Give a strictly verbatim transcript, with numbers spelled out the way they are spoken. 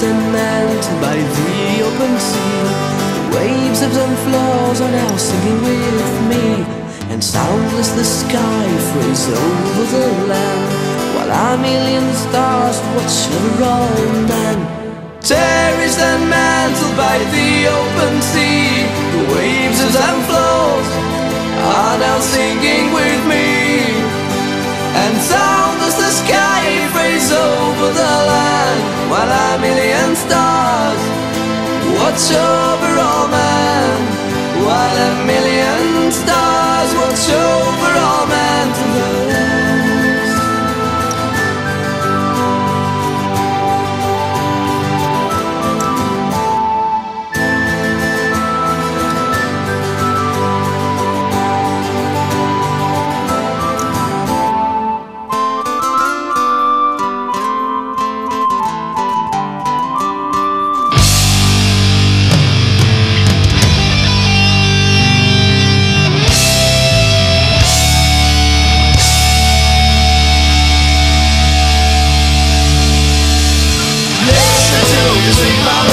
and mantled by the open sea. The waves of some floors are now singing with me, and soundless the sky frays over the land, while a million stars watch over all men. Terraced and mantled by the open sea, the waves of some floors are now singing with me, and soundless the sky frays over the land, while a million stars watch over all men, while a million stars watch over all men to the last. Listen to the sweet